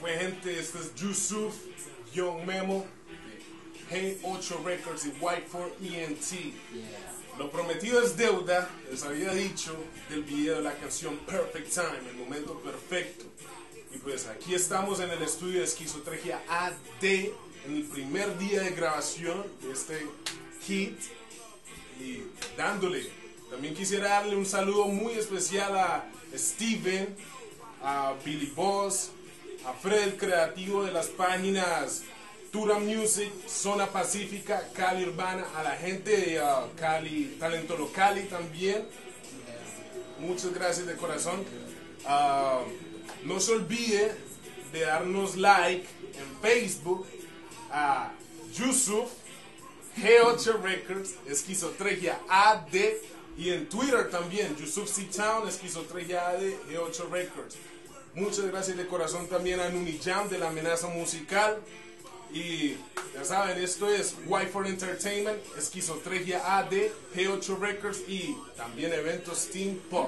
fue, gente? Este es Yusuf, Young Memo, G8 Records y Whiteford ENT. Lo prometido es deuda. Les había dicho del video de la canción Perfect Time, el momento perfecto. Y pues aquí estamos en el estudio de Esquizotregia AD, en el primer día de grabación de este hit y dándole. También quisiera darle un saludo muy especial a Steven, a Billy Boss, a Fred, creativo de las páginas Tura Music, Zona Pacífica, Cali Urbana, a la gente de Cali, Talento Locali también. Muchas gracias de corazón. No se olvide de darnos like en Facebook a Yusuf, G8 Records, Esquizotregia AD, y en Twitter también, Yusuf C-Town, Esquizotregia AD, G8 Records. Muchas gracias de corazón también a Nunijam de La Amenaza Musical. Y ya saben, esto es Whiteford Entertainment, Esquizotregia AD, G8 Records y también eventos Team Pop.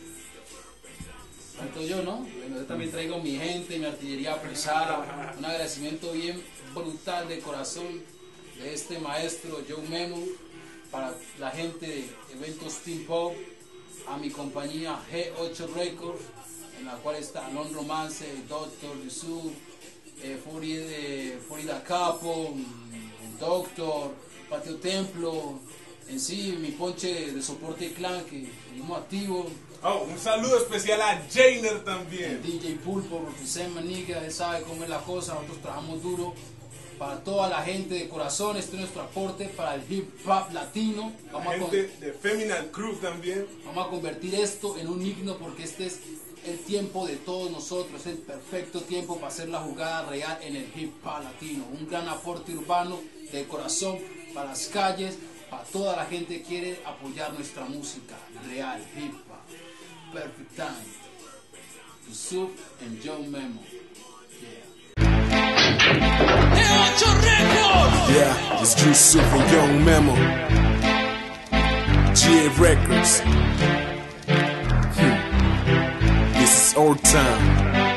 Tanto yo, ¿no? Bueno, yo también traigo mi gente, mi artillería pesada, un agradecimiento bien brutal de corazón de este maestro Joe Memo para la gente de eventos Team Pop, a mi compañía G8 Records, en la cual está Non Romance, Doctor, Yusuf, Florida Capo, Doctor, Patio Templo, en sí mi ponche de soporte clan que seguimos activo. Un saludo especial a Jainer también. DJ Pulpo, Rosicen Maniga, él sabe cómo es la cosa, nosotros trabajamos duro para toda la gente de corazón. Este es nuestro aporte para el hip hop latino. La gente de Feminine Crew también. Vamos a convertir esto en un himno porque este es el tiempo de todos nosotros, es el perfecto tiempo para hacer la jugada real en el hip hop latino. Un gran aporte urbano de corazón para las calles, para toda la gente que quiere apoyar nuestra música real, hip hop. Perfect Time, Yusuf and Joe Memo. Yeah, it's Yusuf and Young Memo. GA Records. This is our time.